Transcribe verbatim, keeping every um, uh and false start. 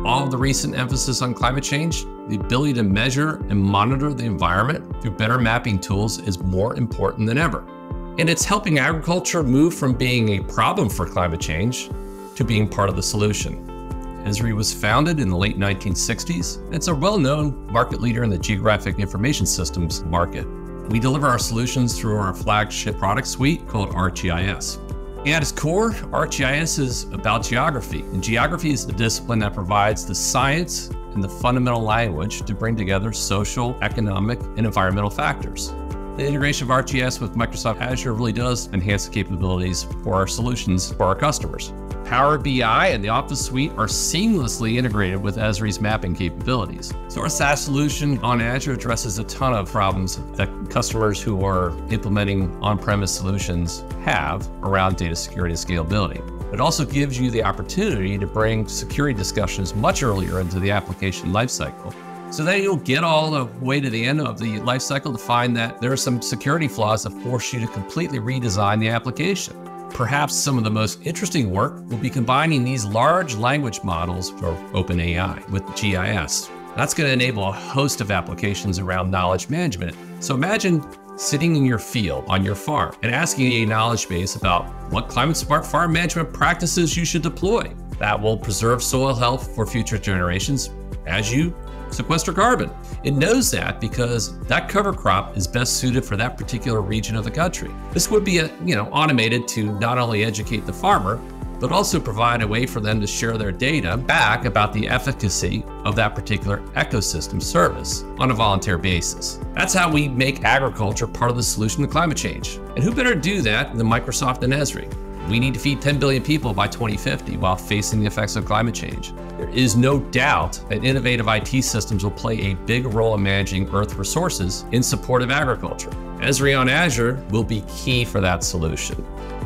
all of the recent emphasis on climate change, the ability to measure and monitor the environment through better mapping tools is more important than ever. And it's helping agriculture move from being a problem for climate change to being part of the solution. Esri was founded in the late nineteen sixties. It's a well-known market leader in the geographic information systems market. We deliver our solutions through our flagship product suite called ArcGIS. At its core, ArcGIS is about geography, and geography is the discipline that provides the science and the fundamental language to bring together social, economic, and environmental factors. The integration of ArcGIS with Microsoft Azure really does enhance the capabilities for our solutions for our customers. Power B I and the Office Suite are seamlessly integrated with Esri's mapping capabilities. So our SaaS solution on Azure addresses a ton of problems that customers who are implementing on-premise solutions have around data security and scalability. It also gives you the opportunity to bring security discussions much earlier into the application lifecycle. So then you'll get all the way to the end of the lifecycle to find that there are some security flaws that force you to completely redesign the application. Perhaps some of the most interesting work will be combining these large language models for OpenAI with G I S. That's going to enable a host of applications around knowledge management. So imagine sitting in your field on your farm and asking a knowledge base about what climate-smart farm management practices you should deploy that will preserve soil health for future generations as you sequester carbon. It knows that because that cover crop is best suited for that particular region of the country. This would be a, you know, automated to not only educate the farmer, but also provide a way for them to share their data back about the efficacy of that particular ecosystem service on a volunteer basis. That's how we make agriculture part of the solution to climate change. And who better do that than Microsoft and Esri? We need to feed ten billion people by twenty fifty while facing the effects of climate change. There is no doubt that innovative I T systems will play a big role in managing Earth resources in support of agriculture. Esri on Azure will be key for that solution.